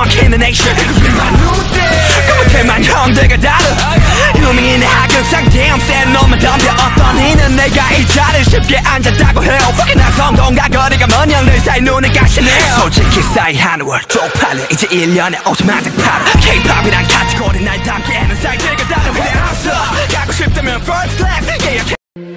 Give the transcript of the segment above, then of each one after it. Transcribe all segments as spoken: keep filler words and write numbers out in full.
in the nation. 그 못해만 형들과 다르 유명히 내 하극상 damn 센 놈만 덤벼 어떤 이는 내가 이 자리를 쉽게 앉았다고 해요. Fucking 난 성동과 거리가 먼 형들 사이 눈을 가시네요. 솔직히 사이 한 월 쪽팔려 이제 일 년에 오토마틱 팔아 K-팝이란 카테고리 날 담기에는 사이즈가 다른 그대 없어. 가고 싶다면 first class 예약해.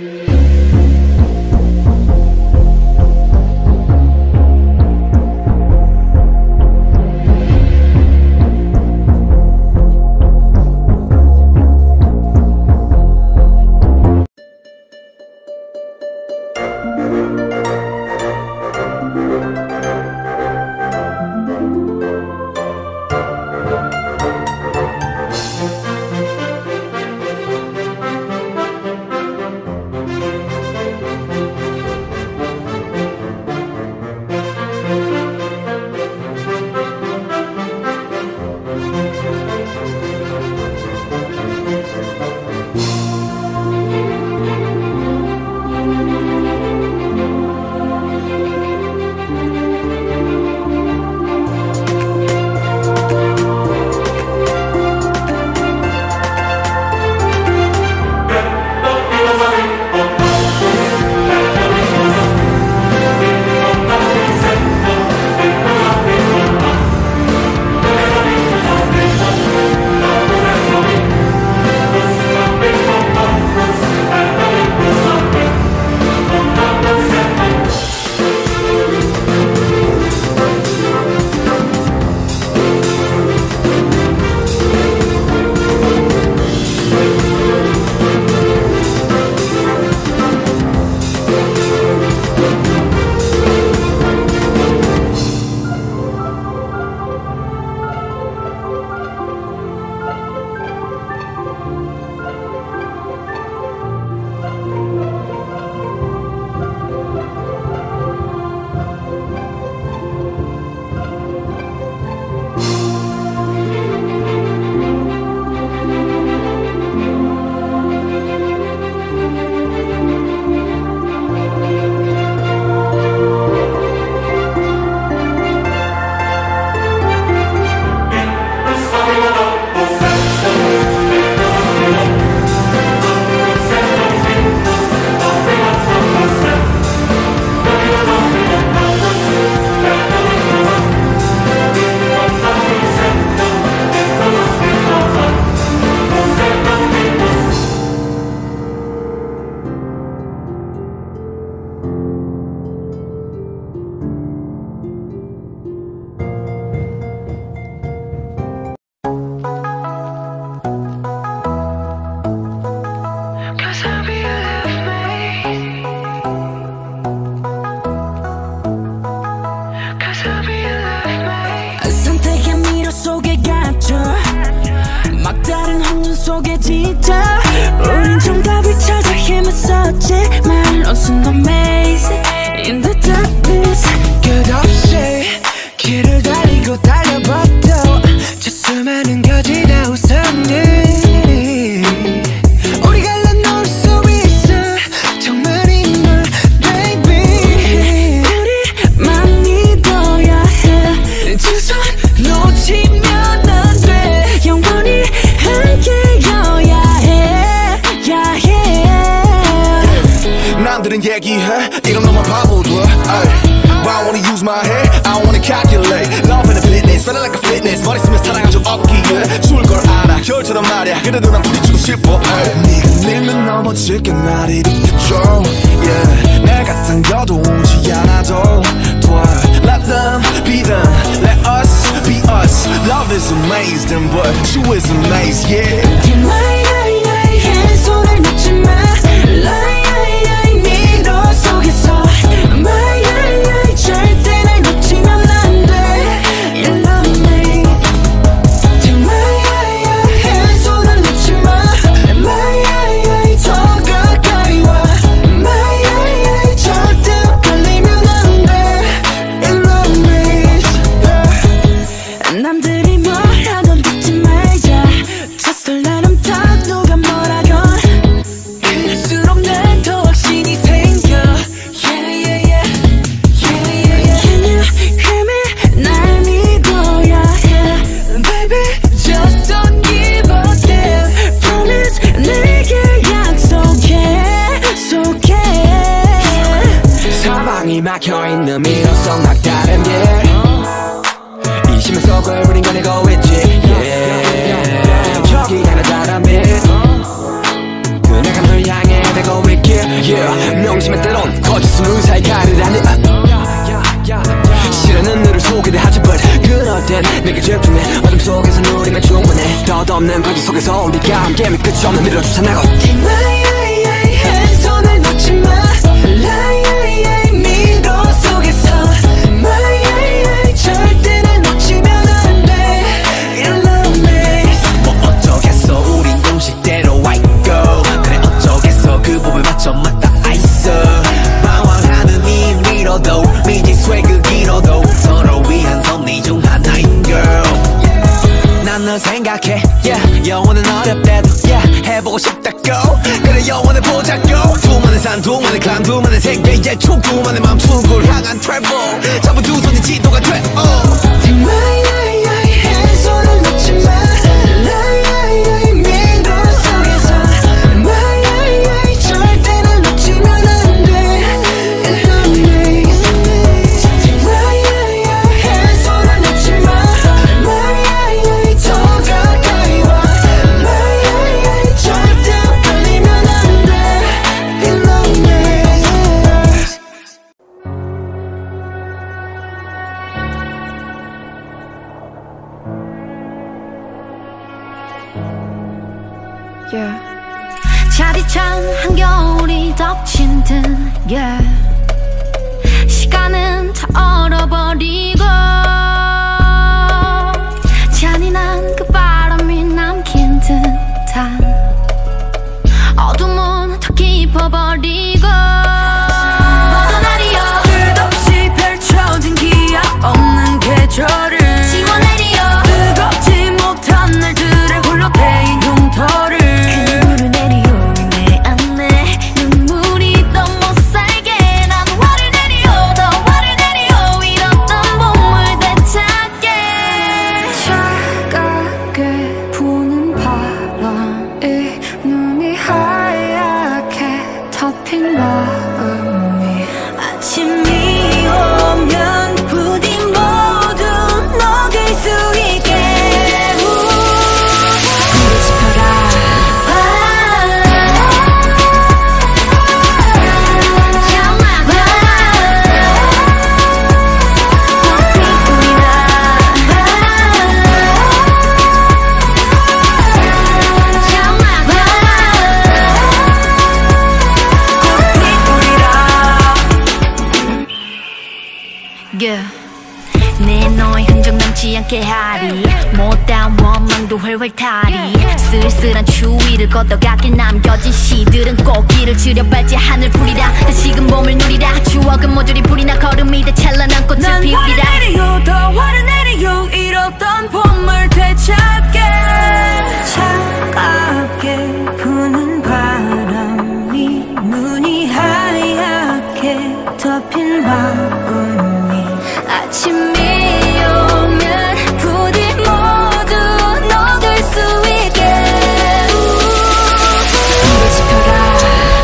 속에 지쳐 우린 정답을 찾아 힘었었지만 Lost in the maze In the darkness 끝없이 길을 달리고 달려봐도 저 수많은 거지나 우선은 우리가 나눌 수 있어 정말인 걸 baby 우리만 믿어야 해 두 손 놓치면 안 돼 영원히 함께여야 해 yeah, yeah. 남들은 얘기해 이건 너만 바보들 I wanna use my head I wanna calculate Love and a fitness Feeling like a fitness 머리 쓰면 사랑하죠 없기에 죽을 걸 알아 겨울처럼 말야 그래도 난 부딪히고 싶어 네가 밀면 넘어질게 날 일으켜줘 yeah. 내가 당겨도 오지 않아도 돼 Let them be them Let us be us Love is amazing but you is amazed yeah 네 마이야야의 손을 놓지 마 라이야야의 미로 속에서 마이야야의 절대 날 놓치면 안 돼 You love me 네 마이야야의 손을 놓지 마 마이야야의 더 가까이 와 마이야야의 절대 헷갈리면 안 돼 You love me yeah. 남들이 뭐라던 듣지 말자 저 설레는 다 녹아 끝없는 관계 속에서 우리가 함께 끝이 없는 미래로 쫓아나고 손을 놓지 마 미로 속에서 절대 날 놓치면 안 돼 Love me 뭐 어쩌겠어 우린 공식대로 I go 그래 어쩌겠어 그 법에 맞춰 맞다 I 있어 방황하는 이 미로도 미지수의 그 길어도 서로 위한 섭리 중 하나인 girl 난 널 생각해 yeah 영원은 어렵대도 yeah 해보고 싶다고 그래 영원을 보자고 두만의 산 두만의 클란 두만의 세계의 총 두만의 맘 축을 향한 travel 잡은 두 손이 지도가 돼 oh. 손을 놓지 마 미로 속에서 절대 날 놓치면 안 돼 Love me 손을 놓지 마 더 가까이 와 절대 걸리면 안 돼 Love me yeah. 차디찬 한겨울이 덮친 듯 yeah. 시간은 다 얼어버리고 잔인한 그 바람이 남긴 듯한 어둠은 더 깊어버리고 벗어나리여 끝없이 펼쳐진 기약 없는 계절을 지워내리여 뜨겁지 못한 날들의 홀로 데인 흉터를 눈물을 내리요 내 안에 눈물이 더 못살게 난 화를 내리요 더 화를 내리요 잃었던 봄을 되찾게 차갑게 부는 바람에 눈이 하얗게 덮인 마음이 아침이 오면 부디 모두 녹일 수 있게 불을 지펴라 yeah. 내 너의 흔적 남지 않게 하리 못다운 원망도 훨훨 타리 쓸쓸한 추위를 걷어가길 남겨진 시들은 꽃길을 지려발지 하늘풀이라 다시금 봄을 누리라 추억은 모조리 불이 나 걸음이 돼 찬란한 꽃을 피우리라 난 화를 내리요 더 화를 내리요 잃었던 봄을 되찾게 차갑게 부는 바람이 눈이 하얗게 덮인 마음이 아침이 오면 부디 모두 녹을 수 있게 불을 지펴라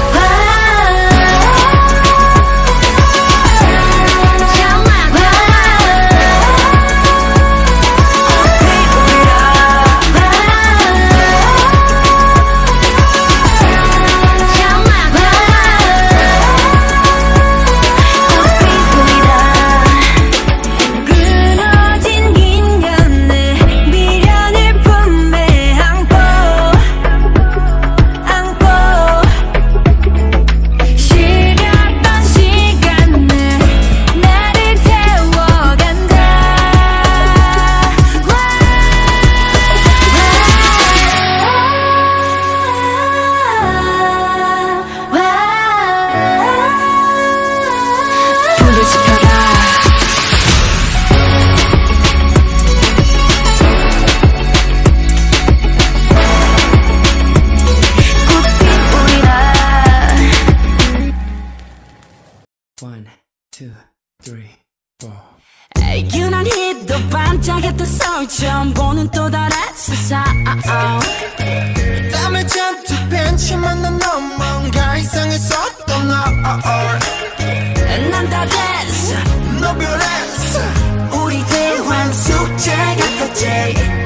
유난히도 반짝였던 서울 처음 보는 또 다른 세상 땀을 잔뜩 벤치만 난 넌 뭔가 이상했었던 너 난 다 됐어 너 변했어 우리 대화는 숙제 같았지